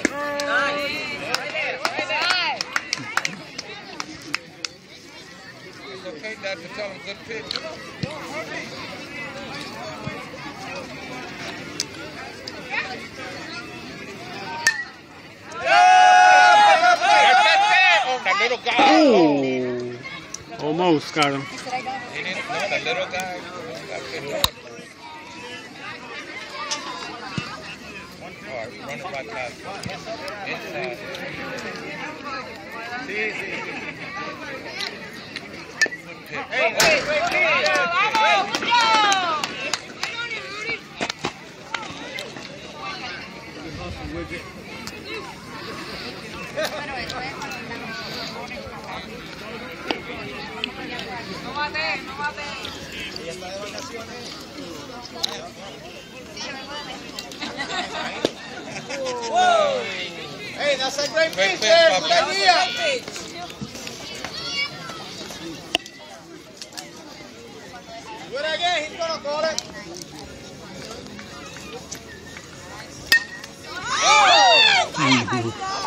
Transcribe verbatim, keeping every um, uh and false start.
It's okay not to tell them good pitch. Little guy. Oh, almost got him. He didn't know the little guy. One car running right past inside. Sí, sí. Hey, wait, wait, wait. Vamos, go! No mate, no mate. Ella está de vacaciones. Whoa! Hey, that's a great pitch there. Good idea. Do it again. He's gonna call it. Oh!